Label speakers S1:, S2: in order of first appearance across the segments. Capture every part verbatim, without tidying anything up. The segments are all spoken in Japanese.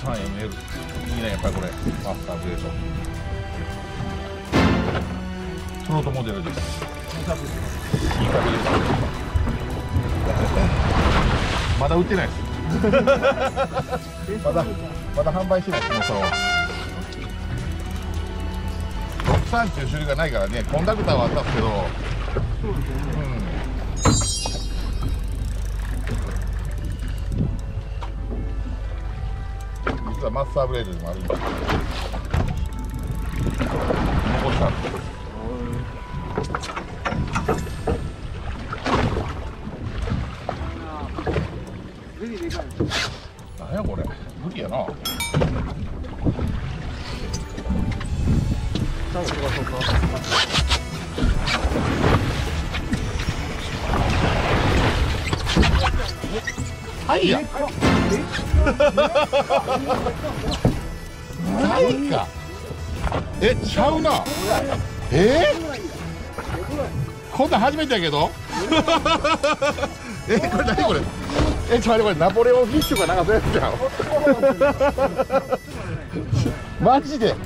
S1: さんエムエル いいね、やっぱりこれマスターブレードフロートモデルです。いい感じです。まだ売ってないですまだまだ販売してないです。この差はろくじゅうさんっていう種類がないからね。コンダクターはあったんですけど、そうですよね、うん、実はマスターブレードでもあるんです。残したんです。なんやこれ、無理やな。はいや。ないか。え、ちゃうな。えー、こんなん初めてやけど。え、これ何これ。え、ちょっと待って、これナポレオンフィッシュかなんかそういうやつじゃん。マジで。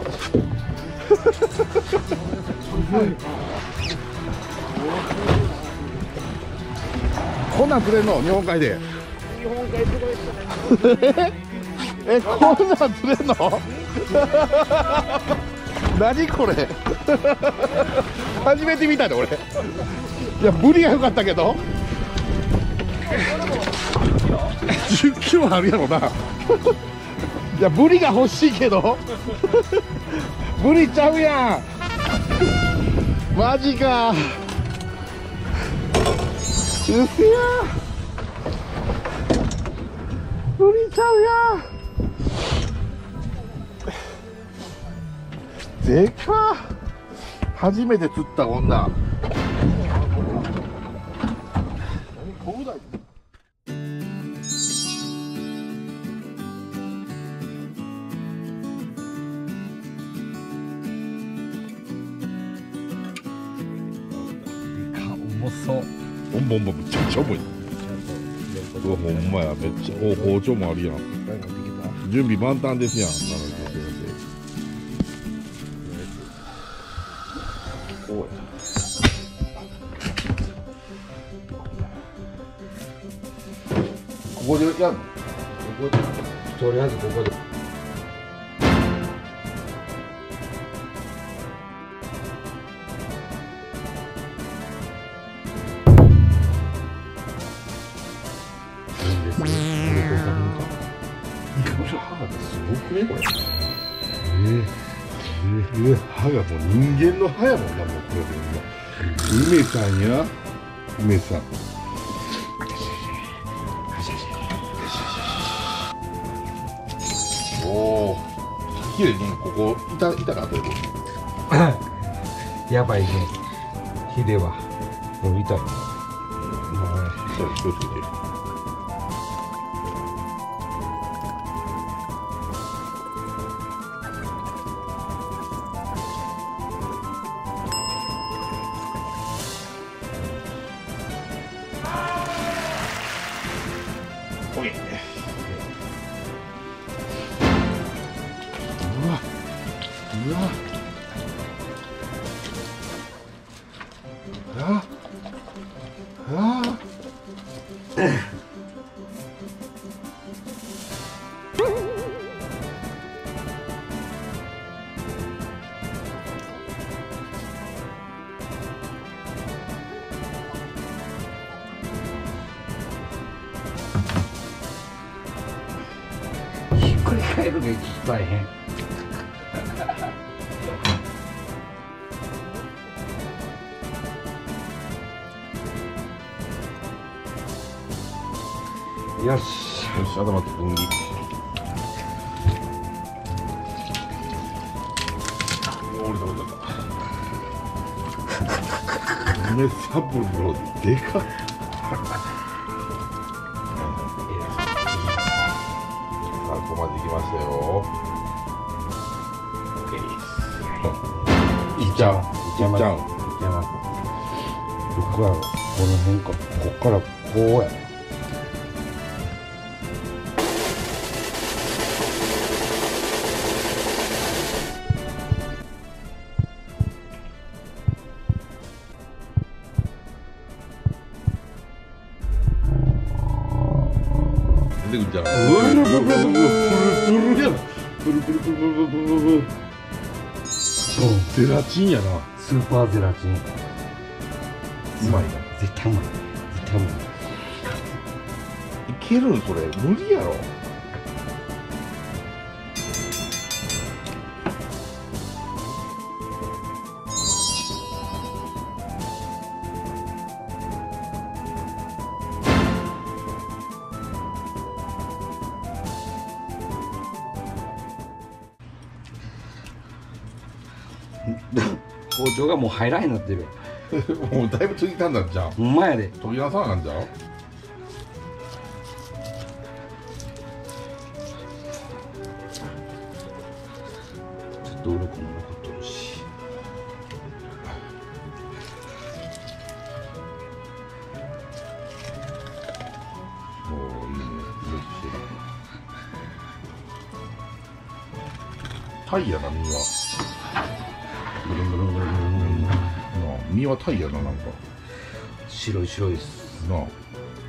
S1: こんなん釣れんの、日本海で。日本海すごいっすね。え、こんなん釣れんの。何これ。初めて見たで、俺。いや、ブリが良かったけど。じゅっキロあるやろな。いや、ブリが欲しいけど。ブリちゃうやん。マジか。うせや。ブリちゃうやん。でか。初めて釣った女。そう。ボンボンボンめちゃくちゃ重い。うわ、ほんまや、めっちゃ、お、包丁もあるやん。準備万端ですやん。ここでやるの？ここで、とりあえずここで。えー、歯がもう人間の歯やもんな、もうこれで梅さんや梅さん。おお、綺麗にここ板板が当てる。
S2: やばいね。ヒレはもう痛い。
S1: そう気をつけて。うわ、うわ、あ、あ、
S2: ひっくり返るのが大変。よし、よし、頭と分離。
S1: 降りた降りた。梅サブローでかっ。ここまで行きましたよ。いっちゃう。いっちゃう。いっちゃう。
S2: 僕はこの辺か、こっからこうや。
S1: 出てくんじゃん。
S2: うわうわうわうわプルプルやな。プルプルプルプルプルプルプル。ゼラチンやな。スーパーゼラチン。う
S1: まいな。
S2: 絶対うまい。絶対うまい。
S1: いけるんそれ無理やろ。
S2: 包丁がもう入らへんなってる。
S1: もうだいぶつぎたんだんじゃん。
S2: ほんまやで。
S1: 研ぎ直さなあかんじゃん。
S2: ちょっと鱗も残っとるし。
S1: おおいいね。よくしてる。タイやな身は。
S2: ぐるんぐるんぐるんぐるんぐるん。
S1: なあ身はタイやななんか。
S2: 白い白いです。
S1: なあ。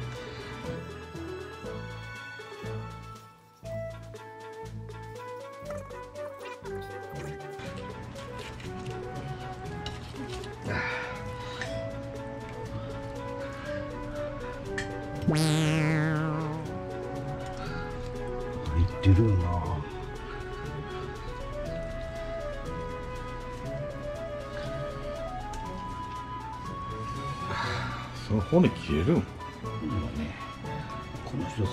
S2: 入ってるよな。
S1: その骨切れるん。
S2: 今ね、この人さ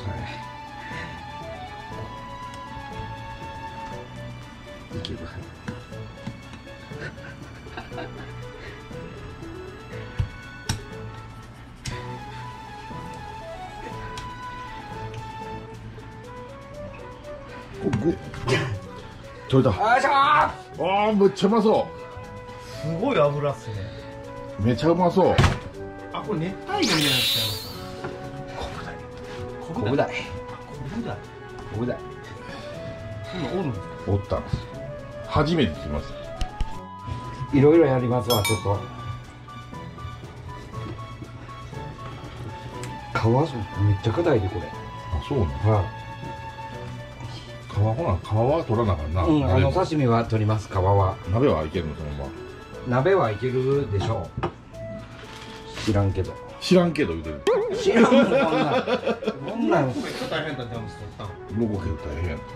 S2: えいけるはず。
S1: 取れた。
S2: あーしゃ
S1: ああめっちゃうまそ
S3: すごい油っすね。
S1: う。めちゃうまそう。
S3: あ、これ熱帯魚みたいになっちゃいますコブダイ。コブダイ。
S2: コブダイ。
S3: コブダイ。
S2: コブダイ。
S3: そんなんおるんですか。
S1: おったんです。初めて聞きました。
S2: いろいろやりますわ、ちょっと。皮めっちゃ硬いでこれ。
S1: あそうね。
S2: は
S1: 皮ほな皮は取らなあかんな。
S2: い。うん、あの
S1: 鍋
S2: 刺身は取ります。皮は。
S1: 鍋はいけるのそのまま。
S2: 鍋はいけるでしょう。知らんけど。
S1: 知らんけど言うてる。
S2: 知らんもんこんなん。こんなん。
S3: これちょっと大変だったんです。取ったの。
S1: ロゴけど大変やん。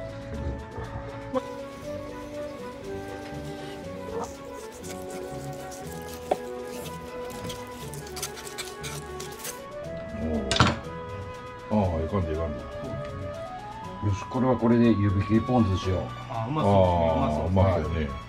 S1: おお。ああ、いかんでいかんで。
S2: よし、これはこれで湯引きポン酢しよう。
S3: あ、うま
S1: あ
S3: そう。
S1: あ、うまそうやね。